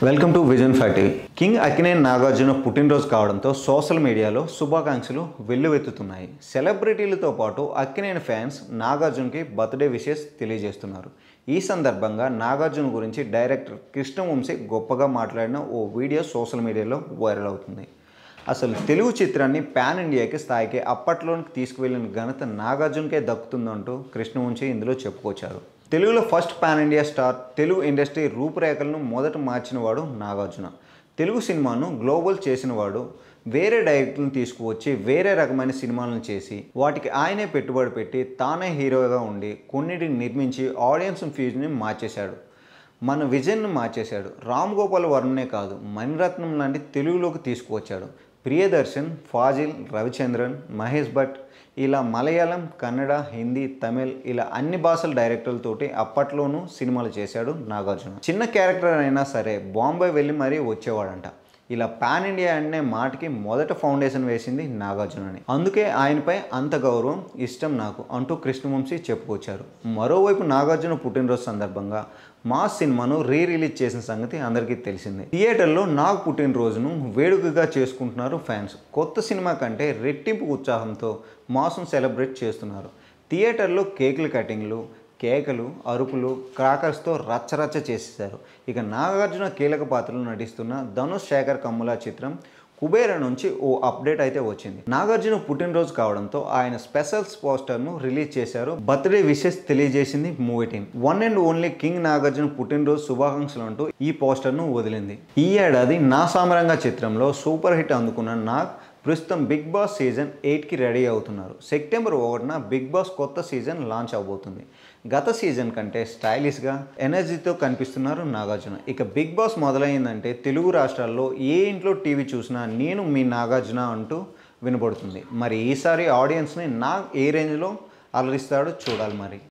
Welcome to Vision Fact TV. King Akkineni Nagarjuna పుట్టినరోజు కావడంతో social మీడియాలో శుభాకాంక్షలు వెల్లువెత్తుతున్నాయి. సెలబ్రిటీలతో పాటు అక్కినేని ఫ్యాన్స్ నాగార్జునకి బర్త్డే విషెస్ తెలియజేస్తున్నారు. ఈ సందర్భంగా నాగార్జున గురించి డైరెక్టర్ కృష్ణవంశీ గొప్పగా మాట్లాడిన ఓ వీడియో సోషల్ మీడియాలో వైరల్ అవుతుంది. అసలు తెలుగు చిత్రాన్ని పాన్ ఇండియాకి స్థాయికి అప్పట్లోనికి తీసుకువెళ్లిన ఘనత నాగార్జునకే దక్కుతుందంటూ కృష్ణవంశీ ఇందులో చెప్పుకొచ్చారు. తెలుగులో first pan India star, Telugu industry రూపురేఖలను మొదట మార్చినవాడు నాగార్జున. తెలుగు సినిమాను గ్లోబల్ చేసినవాడు. వేరే డైరెక్టర్లను తీసుకువచ్చి వేరే రకమైన సినిమాలను చేసి వాటికి ఆయనే పెట్టుబడి పెట్టి తానే హీరోగా ఉండి కొన్నిటిని నిర్మించి ఆడియన్స్ ఫ్యూజ్ని మార్చేశాడు. మన విజన్ను మార్చేశాడు. రామ్ గోపాల్ వర్మనే కాదు, మణిరత్నం లాంటి తెలుగులోకి తీసుకువచ్చాడు. ప్రియదర్శన్, ఫాజిల్, రవిచంద్రన్, మహేష్ భట్ ఇలా మలయాళం, కన్నడ, హిందీ, తమిళ్ ఇలా అన్ని భాషల డైరెక్టర్లతోటి అప్పట్లోనూ సినిమాలు చేశాడు నాగార్జున. చిన్న క్యారెక్టర్ అయినా సరే బాంబే వెళ్ళి మరీ వచ్చేవాడంట. ఇలా పాన్ ఇండియా అనే మాటకి మొదట ఫౌండేషన్ వేసింది నాగార్జునని. అందుకే ఆయనపై అంత గౌరవం, ఇష్టం నాకు అంటూ కృష్ణవంశీ చెప్పుకొచ్చారు. మరోవైపు నాగార్జున పుట్టినరోజు సందర్భంగా మాస్ సినిమాను రిలీజ్ చేసిన సంగతి అందరికీ తెలిసిందే. థియేటర్లో నాగ్ పుట్టినరోజును వేడుకగా చేసుకుంటున్నారు ఫ్యాన్స్. కొత్త సినిమా కంటే రెట్టింపు ఉత్సాహంతో మాస్ను సెలబ్రేట్ చేస్తున్నారు. థియేటర్లో కేకుల కటింగ్లు, కేకలు, అరుపులు, క్రాకర్స్తో రచ్చరచ్చ చేసేశారు. ఇక నాగార్జున కీలక పాత్రలు నటిస్తున్న ధనుష్ శేఖర్ కమ్ముల చిత్రం కుబేర నుంచి ఓ అప్డేట్ అయితే వచ్చింది. నాగార్జున పుట్టినరోజు కావడంతో ఆయన స్పెషల్ పోస్టర్ను రిలీజ్ చేశారు. బర్త్డే విషెస్ తెలియజేసింది movie team. One and only king Nagarjuna పుట్టినరోజు శుభాకాంక్షలు అంటూ ఈ పోస్టర్ను వదిలింది. ఈ ఏడాది నా సామరంగ చిత్రంలో సూపర్ హిట్ అందుకున్న నాగ్ ప్రస్తుతం బిగ్ బాస్ సీజన్ 8కి రెడీ అవుతున్నారు. సెప్టెంబర్ 1న బిగ్ బాస్ కొత్త సీజన్ లాంచ్ అవబోతుంది. గత సీజన్ కంటే స్టైలిష్గా, ఎనర్జీతో కనిపిస్తున్నారు నాగార్జున. ఇక బిగ్ బాస్ మొదలైందంటే తెలుగు రాష్ట్రాల్లో ఏ ఇంట్లో టీవీ చూసినా నేను మీ నాగార్జున అంటూ వినపడుతుంది. మరి ఈసారి ఆడియన్స్ని నాగ్ ఏ రేంజ్లో అలరిస్తాడో చూడాలి మరి.